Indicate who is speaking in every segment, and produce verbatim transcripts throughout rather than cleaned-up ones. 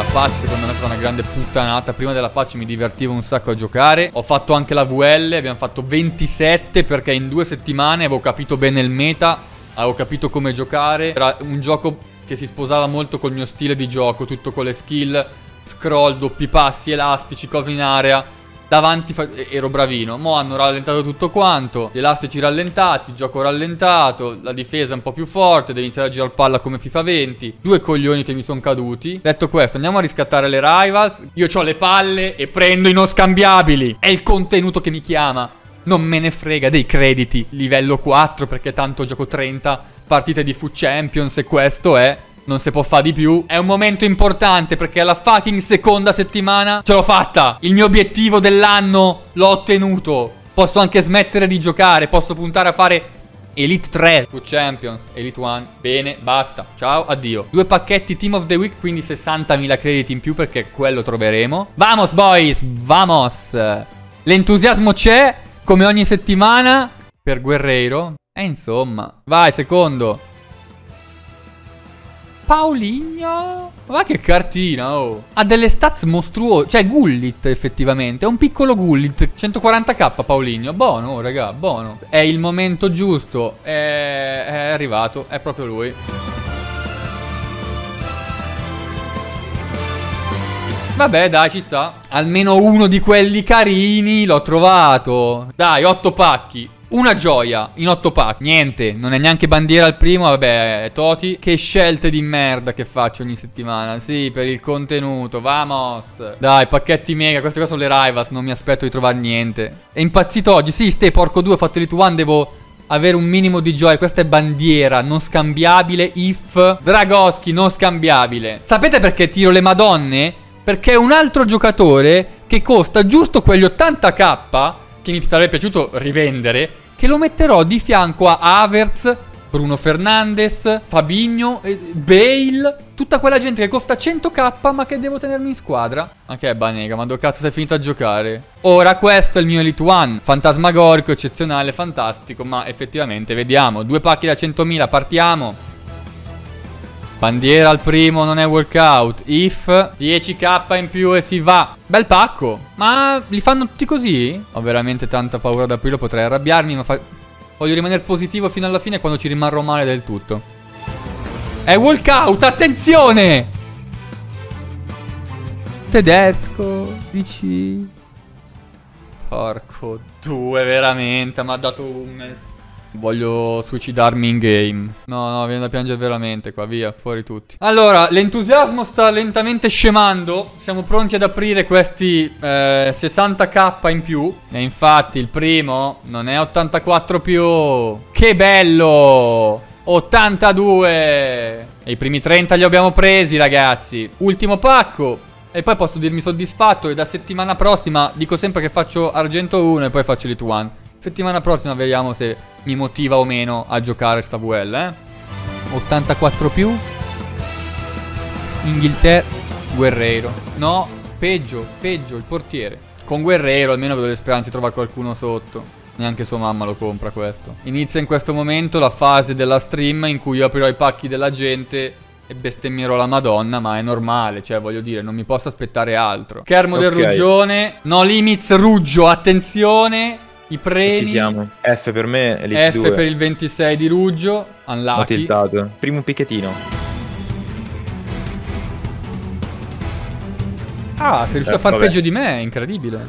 Speaker 1: patch secondo me è stata una grande puttanata. Prima della patch mi divertivo un sacco a giocare. Ho fatto anche la V L, abbiamo fatto ventisette perché in due settimane avevo capito bene il meta, avevo capito come giocare. Era un gioco che si sposava molto col mio stile di gioco, tutto con le skill, scroll, doppi passi, elastici, cose in area. Davanti ero bravino. Mo' hanno rallentato tutto quanto. Gli elastici rallentati, gioco rallentato, la difesa un po' più forte, devi iniziare a girare palla come FIFA venti. Due coglioni che mi sono caduti. Detto questo, andiamo a riscattare le rivals. Io ho le palle e prendo i non scambiabili. È il contenuto che mi chiama. Non me ne frega dei crediti. Livello quattro perché tanto gioco trenta partite di Foot Champions e questo è... non si può fare di più. È un momento importante perché alla fucking seconda settimana ce l'ho fatta. Il mio obiettivo dell'anno l'ho ottenuto. Posso anche smettere di giocare. Posso puntare a fare Elite tre, Foot Champions, Elite uno. Bene, basta. Ciao, addio. Due pacchetti Team of the Week, quindi sessantamila crediti in più perché quello troveremo. Vamos boys, vamos. L'entusiasmo c'è, come ogni settimana, per Guerreiro. E insomma, vai, secondo. Paulinho. Ma che cartina, oh. Ha delle stats mostruose. Cioè Gullit effettivamente. È un piccolo Gullit. centoquaranta k Paulinho. Buono, oh, raga, buono. È il momento giusto. È, è arrivato. È proprio lui. Vabbè, dai, ci sta. Almeno uno di quelli carini l'ho trovato. Dai, otto pacchi. Una gioia in otto pack. Niente, non è neanche bandiera al primo. Vabbè, è Toti. Che scelte di merda che faccio ogni settimana. Sì, per il contenuto. Vamos. Dai, pacchetti mega. Queste qua sono le rivals. Non mi aspetto di trovare niente. È impazzito oggi. Sì, ste, porco due. Ho fatto Elite uno. Devo avere un minimo di gioia. Questa è bandiera non scambiabile. If Dragoschi non scambiabile. Sapete perché tiro le madonne? Perché è un altro giocatore che costa giusto quegli ottanta k che mi sarebbe piaciuto rivendere, che lo metterò di fianco a Havertz, Bruno Fernandes, Fabinho, Bale, tutta quella gente che costa cento k ma che devo tenermi in squadra. Ma che è Banega, ma dove cazzo sei finito a giocare? Ora questo è il mio Elite uno, fantasmagorico, eccezionale, fantastico, ma effettivamente vediamo, due pacchi da centomila, partiamo. Bandiera al primo, non è walkout. If dieci k in più e si va. Bel pacco. Ma li fanno tutti così? Ho veramente tanta paura ad aprirlo, potrei arrabbiarmi, ma fa... voglio rimanere positivo fino alla fine quando ci rimarrò male del tutto. È walkout, attenzione! Tedesco, dici... Porco due, veramente, mi ha dato un mess. Voglio suicidarmi in game. No, no, viene da piangere veramente qua, via, fuori tutti. Allora, l'entusiasmo sta lentamente scemando. Siamo pronti ad aprire questi eh, sessanta k in più. E infatti il primo non è ottantaquattro più. Che bello! ottantadue. E i primi trenta li abbiamo presi, ragazzi. Ultimo pacco. E poi posso dirmi soddisfatto. E da settimana prossima dico sempre che faccio Argento uno e poi faccio Elite uno. Settimana prossima vediamo se mi motiva o meno a giocare sta V L, eh. ottantaquattro più. Inghilterra. Guerreiro. No, peggio, peggio, il portiere. Con Guerreiro almeno avevo le speranze di trovare qualcuno sotto. Neanche sua mamma lo compra questo. Inizia in questo momento la fase della stream in cui io aprirò i pacchi della gente e bestemmierò la Madonna, ma è normale, cioè voglio dire, non mi posso aspettare altro. Schermo okay. Del Ruggione. No limits Ruggio, attenzione. I premi.
Speaker 2: Ci siamo. F per me, Elite
Speaker 1: F
Speaker 2: due.
Speaker 1: Per il ventisei di Ruggio. Unlucky.
Speaker 2: Ho tiltato. Primo picchettino.
Speaker 1: Ah, sei riuscito eh, a far vabbè. peggio di me, è incredibile.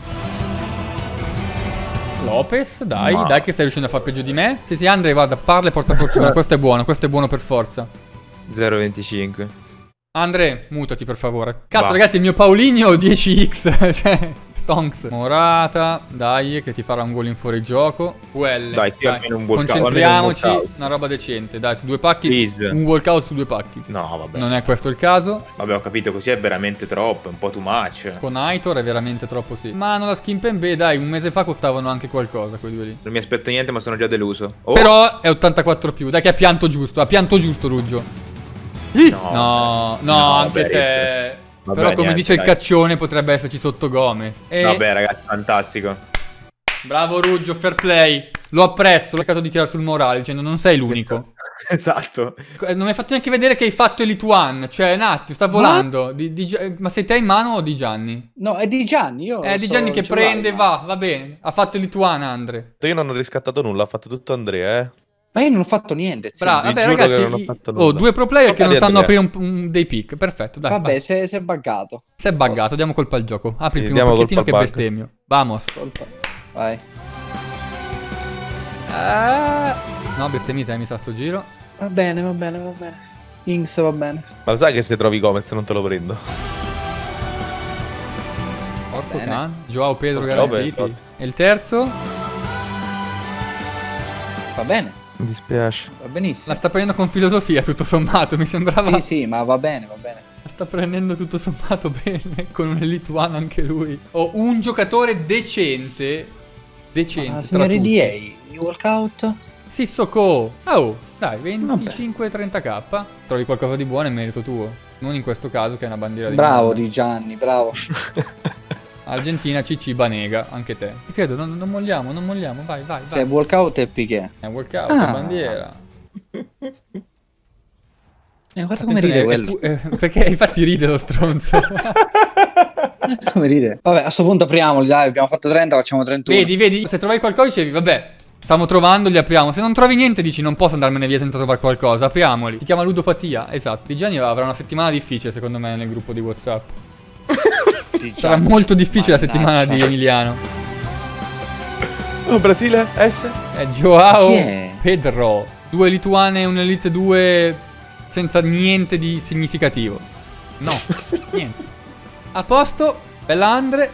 Speaker 1: Lopez, dai, Ma... dai che stai riuscendo a far peggio di me. Sì, sì, Andre, guarda, parla e porta fortuna. Questo è buono, questo è buono per forza.
Speaker 2: zero virgola venticinque.
Speaker 1: Andre, mutati per favore. Cazzo, Va. ragazzi, il mio Paulinho dieci x. Cioè, stonks. Morata, dai, che ti farà un gol in fuorigioco. U L.
Speaker 2: Dai, più almeno un walkout.
Speaker 1: Concentriamoci. Un una roba decente. Dai, su due pacchi.
Speaker 2: Please.
Speaker 1: Un walkout su due pacchi.
Speaker 2: No, vabbè.
Speaker 1: Non è questo il caso.
Speaker 2: Vabbè, ho capito, così è veramente troppo. È un po' too much.
Speaker 1: Con Aitor è veramente troppo, sì. Ma non la skin pen B, dai, un mese fa costavano anche qualcosa quei due lì.
Speaker 2: Non mi aspetto niente, ma sono già deluso. Oh.
Speaker 1: Però è ottantaquattro più. Dai che ha pianto giusto. Ha pianto giusto, Ruggio. No, no, no, no, anche vabbè, te. Vabbè, però come niente, dice dai. Il caccione potrebbe esserci sotto Gomez. E...
Speaker 2: vabbè ragazzi, fantastico.
Speaker 1: Bravo Ruggio, fair play. Lo apprezzo, ho cercato di tirare sul morale dicendo non sei l'unico.
Speaker 2: Esatto.
Speaker 1: Non mi hai fatto neanche vedere che hai fatto Elite One. Cioè, un attimo, sta volando. Di, di, ma sei te in mano o di Gianni?
Speaker 3: No, è di Gianni. Io
Speaker 1: È di Gianni che prende, va, va bene. Ha fatto Elite One, Andre.
Speaker 4: Io non ho riscattato nulla, ha fatto tutto Andrea, eh.
Speaker 3: Ma io non ho fatto niente. Zio.
Speaker 1: Bravo, vabbè,
Speaker 4: giuro che
Speaker 1: ragazzi.
Speaker 4: non ho fatto nulla.
Speaker 1: Oh, due pro player che
Speaker 4: Colpa
Speaker 1: non
Speaker 4: di
Speaker 1: sanno aprire
Speaker 4: Andrea.
Speaker 1: un, un- dei pick. Perfetto, dai.
Speaker 3: Vabbè,
Speaker 1: vai.
Speaker 3: si è, si è buggato.
Speaker 1: Si è buggato, diamo colpa al gioco. Apri
Speaker 4: Sì,
Speaker 1: il primo
Speaker 4: diamo
Speaker 1: pacchettino che
Speaker 4: colpa al bug.
Speaker 1: bestemmio. Vamos.
Speaker 3: Colpa. Vai.
Speaker 1: Eh, no, bestemmita, eh, mi sa sto giro.
Speaker 3: Va bene, va bene, va bene. Inks va bene.
Speaker 4: Ma lo sai che se trovi Gomez non te lo prendo?
Speaker 1: Porco
Speaker 3: Bene.
Speaker 1: can. Joao Pedro
Speaker 4: Ciao,
Speaker 1: garantiti.
Speaker 4: Pedro.
Speaker 1: E il terzo?
Speaker 3: Va bene,
Speaker 4: Mi dispiace.
Speaker 3: va
Speaker 1: La
Speaker 3: benissimo.
Speaker 1: sta prendendo con filosofia, tutto sommato. Mi sembrava.
Speaker 3: Sì, sì, ma va bene, va bene.
Speaker 1: La sta prendendo tutto sommato bene. Con un Elite One anche lui. Ho un giocatore decente. Decente.
Speaker 3: Ah,
Speaker 1: tra
Speaker 3: signori
Speaker 1: tutti.
Speaker 3: D A, il walkout.
Speaker 1: Sissoko. Oh, dai, venticinque trenta k. Trovi qualcosa di buono è merito tuo. Non in questo caso che è una bandiera di
Speaker 3: Bravo
Speaker 1: Milano.
Speaker 3: di Gianni, bravo.
Speaker 1: Argentina, C C, Banega, anche te. Ti credo, non, non molliamo, non molliamo. Vai, vai, vai.
Speaker 3: Cioè, walkout e Piqué.
Speaker 1: È un workout,
Speaker 3: Ah.
Speaker 1: bandiera.
Speaker 3: Eh, guarda come
Speaker 1: Attenzione,
Speaker 3: ride
Speaker 1: è
Speaker 3: quello.
Speaker 1: pu- eh, perché infatti ride lo stronzo.
Speaker 3: Come ride. Vabbè, a sto punto apriamoli, dai. Abbiamo fatto trenta, facciamo trentuno.
Speaker 1: Vedi, vedi, se trovi qualcosa dicevi, vabbè, stiamo trovando, li apriamo. Se non trovi niente dici, non posso andarmene via senza trovare qualcosa, apriamoli. Si chiama ludopatia, esatto. Di Gianni avrà una settimana difficile secondo me nel gruppo di WhatsApp.
Speaker 3: Di
Speaker 1: Sarà
Speaker 3: Gianni.
Speaker 1: molto difficile la
Speaker 3: Mannaggia.
Speaker 1: settimana di Emiliano.
Speaker 4: Oh, Brasile? S?
Speaker 1: È Joao
Speaker 3: Chi è?
Speaker 1: Pedro. Due lituane e un Elite due senza niente di significativo. No, niente. A posto, bella Andre.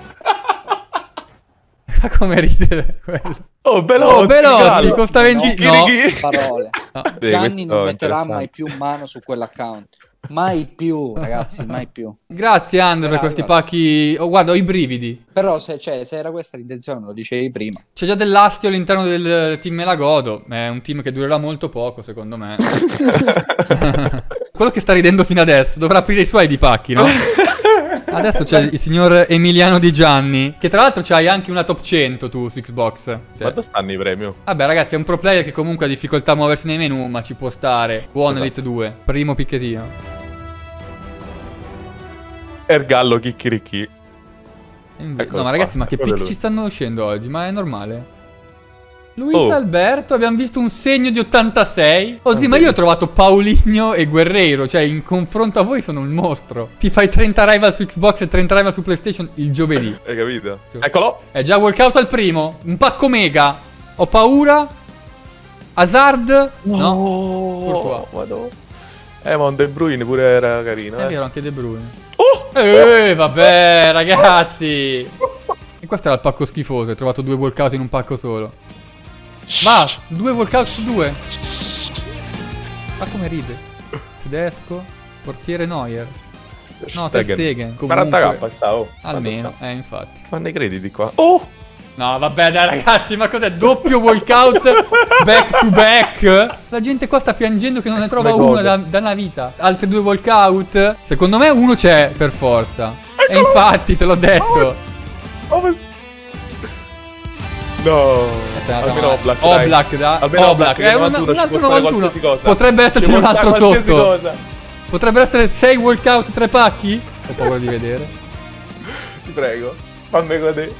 Speaker 1: Ma come ridere quello.
Speaker 4: Oh, Belotti!
Speaker 1: Oh, Belotti,
Speaker 4: cavolo.
Speaker 1: costa venti...
Speaker 3: No,
Speaker 1: No.
Speaker 4: Chirichi.
Speaker 3: parole.
Speaker 1: No.
Speaker 4: Sì,
Speaker 3: Gianni
Speaker 4: questo
Speaker 3: non
Speaker 4: è
Speaker 3: metterà
Speaker 4: interessante.
Speaker 3: mai più mano su quell'account. Mai più, ragazzi, mai più.
Speaker 1: Grazie Andre per
Speaker 3: Bravo,
Speaker 1: questi
Speaker 3: grazie.
Speaker 1: pacchi. Oh, guarda, ho i brividi.
Speaker 3: Però se, cioè, se era questa l'intenzione, lo dicevi prima.
Speaker 1: C'è già dell'astio all'interno del team Melagodo. È un team che durerà molto poco, secondo me. Quello che sta ridendo fino adesso dovrà aprire i suoi di pacchi, no? Adesso c'è il signor Emiliano Di Gianni. Che tra l'altro c'hai anche una top cento tu su Xbox. Cioè,
Speaker 4: Quanto stanno i premi?
Speaker 1: vabbè, ragazzi, è un pro player che comunque ha difficoltà a muoversi nei menu, ma ci può stare. Buono
Speaker 4: Esatto.
Speaker 1: Elite due. Primo picchettino.
Speaker 4: Ergallo Chicchirichi.
Speaker 1: Inve-
Speaker 4: Eccolo
Speaker 1: no, ma
Speaker 4: qua,
Speaker 1: ragazzi, ma che
Speaker 4: eccolo
Speaker 1: pick
Speaker 4: lui.
Speaker 1: ci stanno uscendo oggi? Ma è normale? Luis
Speaker 4: Oh.
Speaker 1: Alberto, abbiamo visto un segno di ottantasei. Oh, zii, ma
Speaker 4: vedi.
Speaker 1: io ho trovato Paulinho e Guerreiro. Cioè, in confronto a voi sono un mostro. Ti fai trenta rival su Xbox e trenta rival su PlayStation il giovedì.
Speaker 4: Hai capito? Eccolo!
Speaker 1: È già workout al primo. Un pacco mega. Ho paura. Hazard. No. Courtois.
Speaker 4: Vado. Eh, ma un De Bruyne pure era carino,
Speaker 1: È
Speaker 4: eh.
Speaker 1: vero, anche De Bruyne.
Speaker 4: Oh!
Speaker 1: Eh, vabbè, ragazzi. E questo era il pacco schifoso. Hai trovato due workout in un pacco solo. Va, due workout su due. Ma come ride. Tedesco, portiere Neuer. No, Ter Stegen.
Speaker 4: quaranta
Speaker 1: Comunque,
Speaker 4: k sta, oh.
Speaker 1: almeno,
Speaker 4: Quanto
Speaker 1: eh, infatti.
Speaker 4: sta? Fanno i crediti qua. Oh!
Speaker 1: No, vabbè, dai, ragazzi, ma cos'è? Doppio workout back to back? La gente qua sta piangendo che non ne trova
Speaker 4: Le
Speaker 1: uno
Speaker 4: cose.
Speaker 1: da, da una vita. Altri due workout? Secondo me uno c'è, per forza. E infatti, te l'ho detto.
Speaker 4: Oh, ma... No! Almeno Oblak, dai.
Speaker 1: Oblak, da.
Speaker 4: Almeno Oblak,
Speaker 1: È un,
Speaker 4: novantuno,
Speaker 1: un
Speaker 4: ci
Speaker 1: altro
Speaker 4: può stare
Speaker 1: novantuno.
Speaker 4: qualsiasi cosa.
Speaker 1: Potrebbe esserci
Speaker 4: Ci
Speaker 1: un
Speaker 4: può
Speaker 1: altro
Speaker 4: stare qualsiasi
Speaker 1: sotto.
Speaker 4: cosa.
Speaker 1: Potrebbero essere sei workout, tre pacchi? Ho paura di vedere.
Speaker 4: Ti prego, fammi godere.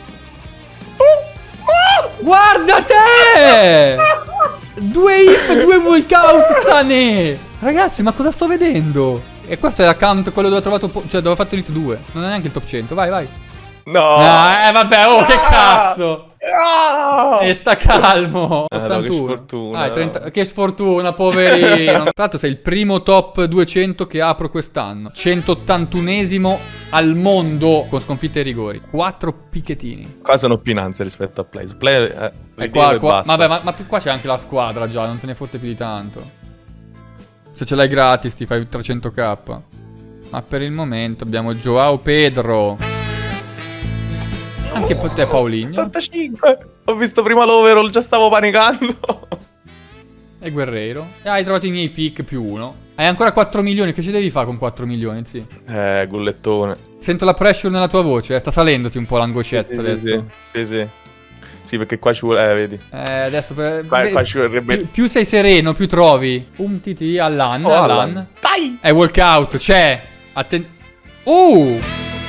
Speaker 1: Guarda te! Due hit, due walkout, Sané! Ragazzi, ma cosa sto vedendo? E questo è l'account, quello dove ho trovato, po- cioè dove ho fatto Elite due. Non è neanche il top cento, vai, vai.
Speaker 4: No!
Speaker 1: Ah, eh, vabbè, oh, che
Speaker 4: Ah!
Speaker 1: cazzo!
Speaker 4: Ah!
Speaker 1: E sta calmo.
Speaker 4: Ah, no, che
Speaker 1: ottantuno.
Speaker 4: sfortuna,
Speaker 1: Ah,
Speaker 4: no.
Speaker 1: trenta che sfortuna, poverino. Tra l'altro sei il primo top duecento che apro quest'anno. centottantunesimo al mondo con sconfitte e rigori. Quattro picchettini.
Speaker 4: Qua sono più in ansia rispetto a Play. Su Play eh,
Speaker 1: E qua,
Speaker 4: e
Speaker 1: qua-
Speaker 4: basta.
Speaker 1: vabbè, ma, ma qua c'è anche la squadra già, non te ne fotte più di tanto. Se ce l'hai gratis ti fai trecento k. Ma per il momento abbiamo Joao Pedro. Anche per te Paulinho.
Speaker 4: ottantacinque! Ho visto prima l'overall, già stavo panicando.
Speaker 1: E Guerreiro. E hai trovato i miei pick più uno. Hai ancora quattro milioni, che ci devi fare con quattro milioni, sì.
Speaker 4: Eh, gullettone.
Speaker 1: Sento la pressure nella tua voce, eh, sta salendoti un po' l'angoscetta
Speaker 4: Sì, sì,
Speaker 1: adesso.
Speaker 4: sì, sì, sì. Sì, perché qua ci vuole... Eh, vedi.
Speaker 1: Eh, adesso per...
Speaker 4: Qua,
Speaker 1: beh,
Speaker 4: qua ci vorrebbe...
Speaker 1: più, più sei sereno, più trovi. Un T T Allan,
Speaker 4: Oh,
Speaker 1: Allan.
Speaker 4: Allan. Dai!
Speaker 1: È walkout, c'è. Atten... Uh!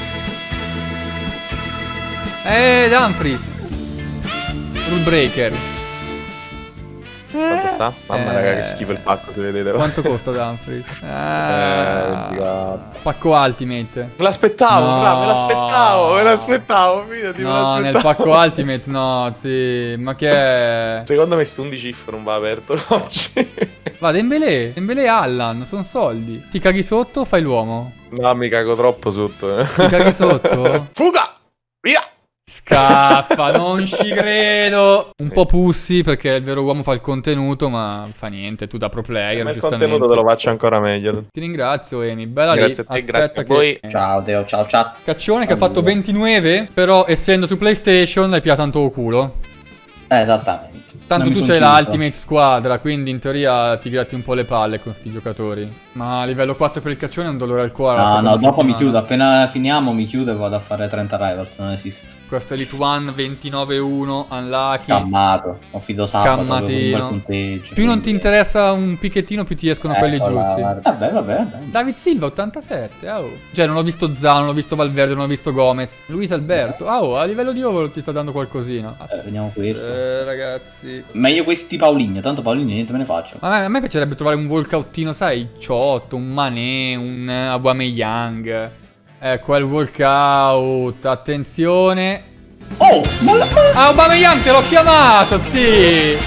Speaker 1: Eh, Dumfries. Rule breaker.
Speaker 4: Quanto sta? Mamma
Speaker 1: Eh,
Speaker 4: raga, che schifo il pacco, se vedete.
Speaker 1: Quanto costa Dumfries? Ah,
Speaker 4: Eh,
Speaker 1: pacco Ultimate.
Speaker 4: Me l'aspettavo,
Speaker 1: No.
Speaker 4: fra, me l'aspettavo, me l'aspettavo, fidati, me
Speaker 1: No,
Speaker 4: l'aspettavo.
Speaker 1: nel pacco Ultimate no, sì. Ma che è?
Speaker 4: Secondo me sto undici F non va aperto oggi.
Speaker 1: Va, Dembélé. Dembélé e Allan, sono soldi. Ti caghi sotto o fai l'uomo?
Speaker 4: No, mi cago troppo sotto, eh.
Speaker 1: Ti caghi sotto?
Speaker 4: Fuga! Via!
Speaker 1: Scappa, non ci credo. Un po' pussi perché il vero uomo fa il contenuto, ma fa niente, tu da pro player,
Speaker 4: Ma il
Speaker 1: giustamente.
Speaker 4: contenuto te lo faccio ancora meglio.
Speaker 1: Ti ringrazio, Emi. Bella
Speaker 4: Grazie
Speaker 1: lì.
Speaker 4: a te,
Speaker 1: Aspetta
Speaker 4: grazie a
Speaker 1: che...
Speaker 4: voi.
Speaker 3: Ciao Teo, ciao ciao.
Speaker 1: Caccione che ha fatto ventinove, però essendo su PlayStation l'hai piato tanto culo.
Speaker 3: Eh, esattamente.
Speaker 1: Tanto
Speaker 3: Non mi
Speaker 1: tu
Speaker 3: son
Speaker 1: c'hai
Speaker 3: chiuso.
Speaker 1: la Ultimate Squadra, quindi in teoria ti gratti un po' le palle con sti giocatori. Ma a livello quattro per il caccione è un dolore al cuore. la
Speaker 3: No,
Speaker 1: seconda
Speaker 3: no, dopo mi
Speaker 1: settimana.
Speaker 3: chiudo. Appena finiamo mi chiudo e vado a fare trenta rivals, non esiste.
Speaker 1: Questo è Elite One ventinove uno, Unlucky.
Speaker 3: Scammato. Ho fido sabato, avevo un bel
Speaker 1: Scammatino.
Speaker 3: punteggio.
Speaker 1: Più non ti
Speaker 3: quindi-
Speaker 1: interessa un picchettino, più ti escono quelli
Speaker 3: Eccola,
Speaker 1: giusti.
Speaker 3: guarda. Vabbè, vabbè, vabbè.
Speaker 1: David Silva ottantasette, oh. Cioè non ho visto Zano, non ho visto Valverde, non ho visto Gomez. Luis Alberto, oh, a livello di over ti sta dando qualcosina.
Speaker 3: Eh, vediamo questo.
Speaker 1: Eh, ragazzi.
Speaker 3: Meglio questi Paulinho, tanto Paulinho niente me ne faccio.
Speaker 1: A me, a me piacerebbe trovare un walkoutino, sai, Ciotto, un Mané, un eh, Aubameyang. Ecco, è il walkout, attenzione.
Speaker 3: Oh, ma la...
Speaker 1: Ah, Aubameyang te l'ho chiamato, sì.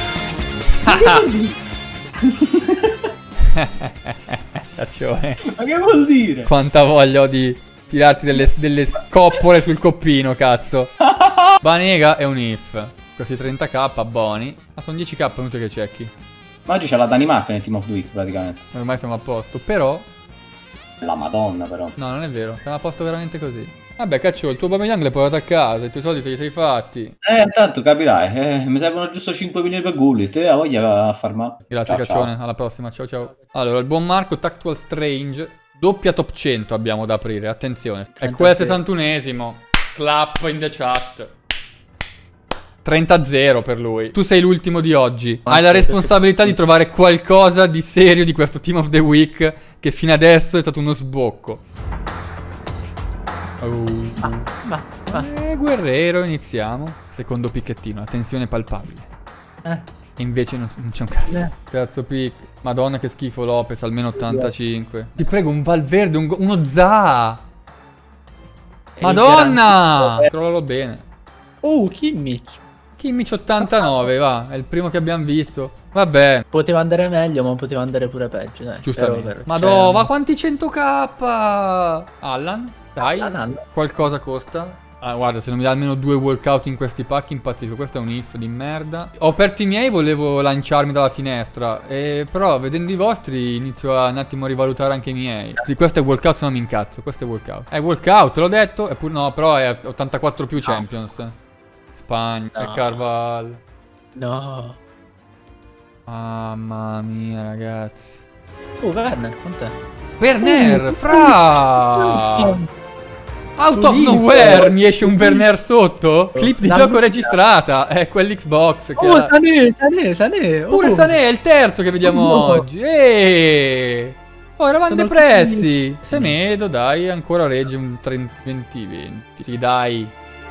Speaker 1: Caccione.
Speaker 3: ma che vuol dire?
Speaker 1: Quanta voglia ho di tirarti delle, delle scoppole sul coppino, cazzo. Banega è un if. Questi trenta k buoni. Ma sono dieci k, inutile che checchi.
Speaker 3: Ma oggi c'è la Danimarca nel Team of the Week praticamente.
Speaker 1: Ormai siamo a posto. Però,
Speaker 3: La madonna però.
Speaker 1: no, non è vero. Siamo a posto veramente così. Vabbè, caccio, il tuo Aubameyang l'hai portato a casa. I tuoi soldi te li sei fatti.
Speaker 3: Eh, tanto capirai, eh, mi servono giusto cinque milioni per Gullit. E la voglia a far male.
Speaker 1: Grazie,
Speaker 3: Ciao,
Speaker 1: caccione.
Speaker 3: ciao.
Speaker 1: Alla prossima. Ciao, ciao. Allora, il buon Marco, Tactual Strange. Doppia top cento abbiamo da aprire. Attenzione. È quel sessantunesimo. Clap in the chat. trenta a zero per lui. Tu sei l'ultimo di oggi. Hai la responsabilità di trovare qualcosa di serio di questo Team of the Week, che fino adesso è stato uno sbocco. Oh.
Speaker 5: Va, va.
Speaker 1: Eh, Guerrero, iniziamo. Secondo picchettino, la tensione palpabile.
Speaker 5: Eh.
Speaker 1: E invece non, non c'è un cazzo.
Speaker 5: Eh.
Speaker 1: Terzo pick. Madonna che schifo Lopez, almeno ottantacinque. Ti prego, un Valverde, un go- uno Za. Madonna! Controllalo bene.
Speaker 5: Oh, Kimmich.
Speaker 1: Kimmich ottantanove, va. È il primo che abbiamo visto. Vabbè,
Speaker 5: Poteva andare meglio, ma poteva andare pure peggio, dai.
Speaker 1: giustamente.
Speaker 5: Però, però,
Speaker 1: Madonna,
Speaker 5: cioè,
Speaker 1: ma quanti cento k? Allan, dai.
Speaker 5: Allan.
Speaker 1: Qualcosa costa? Ah, guarda, se non mi dà almeno due walkout in questi pack impazzisco. Questo è un if di merda. Ho aperto i miei, volevo lanciarmi dalla finestra. E però, vedendo i vostri, inizio a un attimo a rivalutare anche i miei. Sì, questo è walkout, se no mi incazzo. Questo è walkout. È walkout, l'ho detto. È pur... No, però è ottantaquattro più Champions. Spagna,
Speaker 5: No.
Speaker 1: e Carval.
Speaker 5: No.
Speaker 1: Mamma mia, ragazzi.
Speaker 5: Oh, Werner, con te.
Speaker 1: Werner, fra! Out of
Speaker 5: Finito.
Speaker 1: nowhere mi esce un Werner sotto. Clip di
Speaker 5: La
Speaker 1: gioco
Speaker 5: mia-
Speaker 1: registrata. È quell'Xbox che
Speaker 5: Oh,
Speaker 1: era...
Speaker 5: Sané, Sané, Sané.
Speaker 1: Pure
Speaker 5: oh.
Speaker 1: Sané è il terzo che vediamo
Speaker 5: No.
Speaker 1: oggi. Eeeh. Oh, eravamo
Speaker 5: Sono
Speaker 1: depressi. Semedo, dai, ancora regge un trenta venti venti. Sì, dai.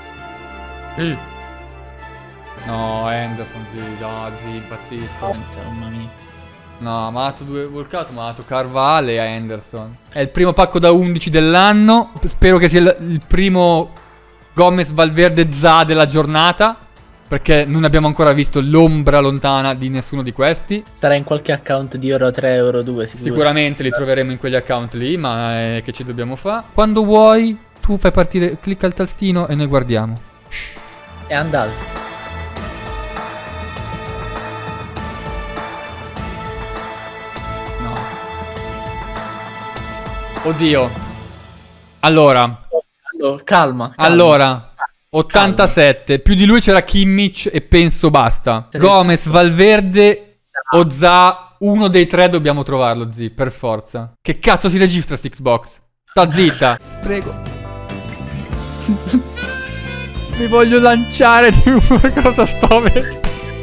Speaker 1: No, Anderson, sì, no, zi, impazzisco.
Speaker 5: Mamma mia.
Speaker 1: No, ma ha dato due walkout, ma ha dato Carvalho e Henderson. È il primo pacco da undici dell'anno. Spero che sia il, il primo Gomez Valverde Za della giornata, perché non abbiamo ancora visto l'ombra lontana di nessuno di questi.
Speaker 5: Sarà in qualche account di Euro tre, Euro due, sicuro.
Speaker 1: Sicuramente li troveremo in quegli account lì, ma eh, che ci dobbiamo fare? Quando vuoi, tu fai partire, clicca il tastino e noi guardiamo.
Speaker 5: È andato.
Speaker 1: No. Oddio. Allora,
Speaker 5: Allora, calma. calma.
Speaker 1: allora, ottantasette. Più di lui c'era Kimmich e penso basta. Gomez, Valverde o Za. Uno dei tre dobbiamo trovarlo, zi, per forza. Che cazzo si registra sta Xbox? Sta zitta. Prego. Mi voglio lanciare di cosa sto vedendo.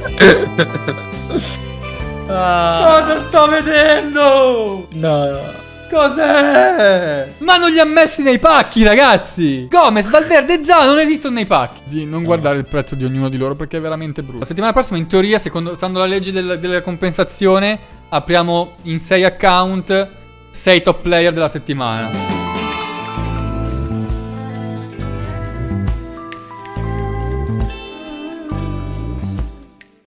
Speaker 5: Ah,
Speaker 1: Cosa sto vedendo?
Speaker 5: no.
Speaker 1: Cos'è? Ma non li ha messi nei pacchi, ragazzi. Gomez, Valverde e Zaha non esistono nei pacchi. Sì, non guardare il prezzo di ognuno di loro perché è veramente brutto. La settimana prossima, in teoria, secondo stando alla legge del, della compensazione, apriamo in sei account sei top player della settimana.